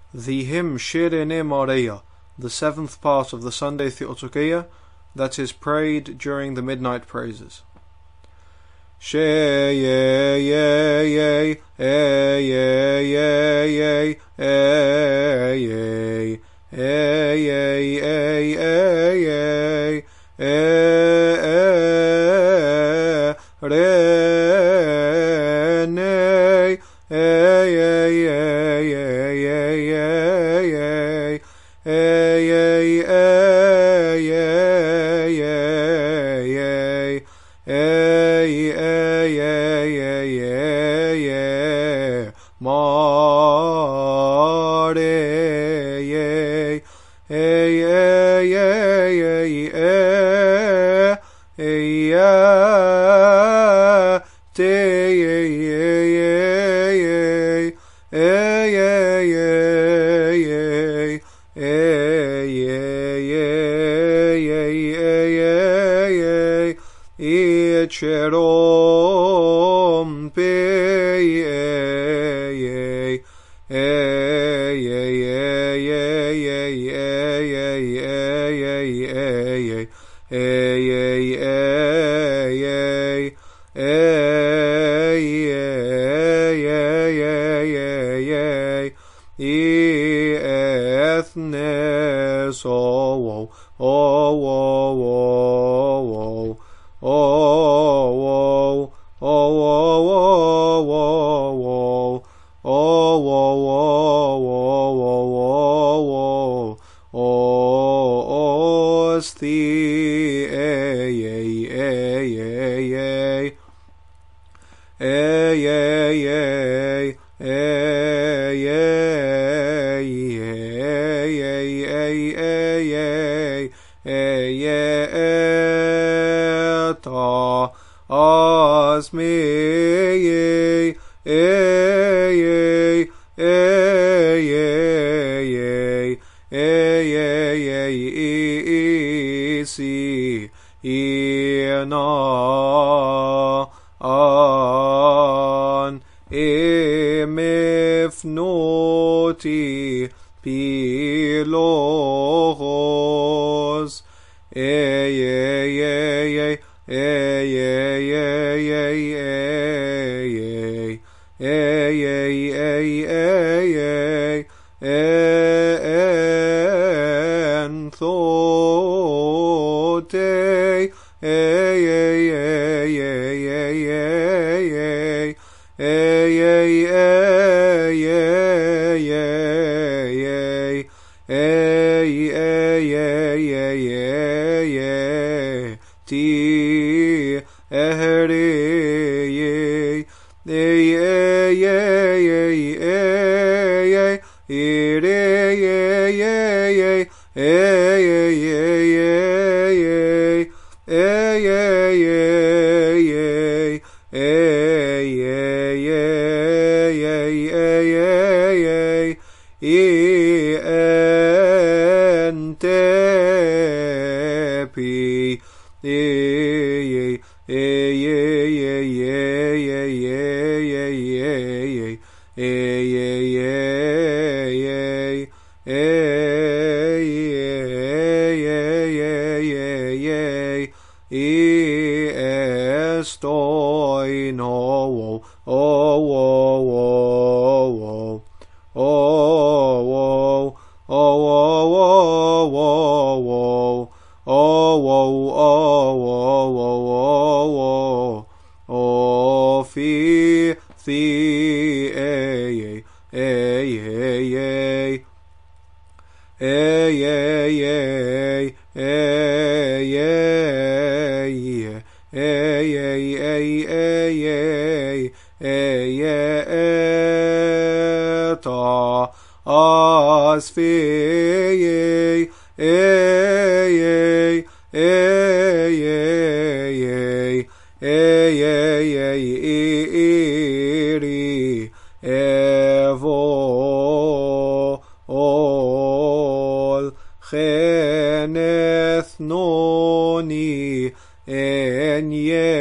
the hymn Shere Ne Maria, the seventh part of the Sunday Theotokia, that is prayed during the midnight praises. Ⲭ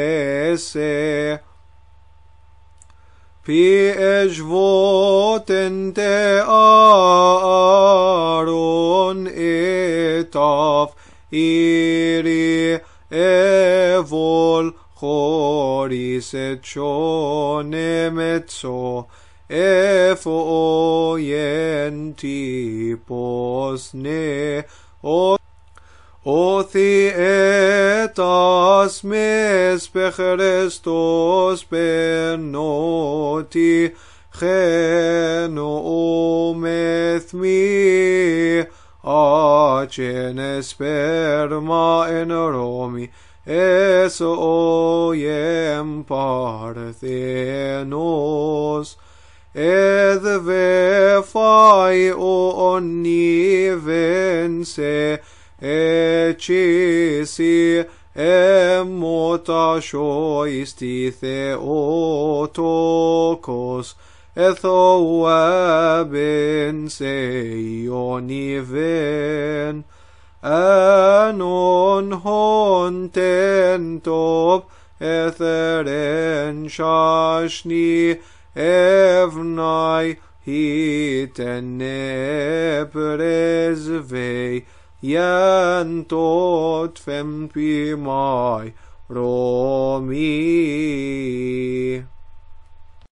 Pi eshvoten te Aaron etav iri evol choris et shone metzo efo yenti posne Othi etas mes Christos benoti cheno methmi acene sperma en Romi eso yem parthenos edvefai oni vense Ecisi emotashoisti Theotokos ethoaben seioniven anon hontentop etheren shashni evnai hitene presvei Yantot fempi mai Romi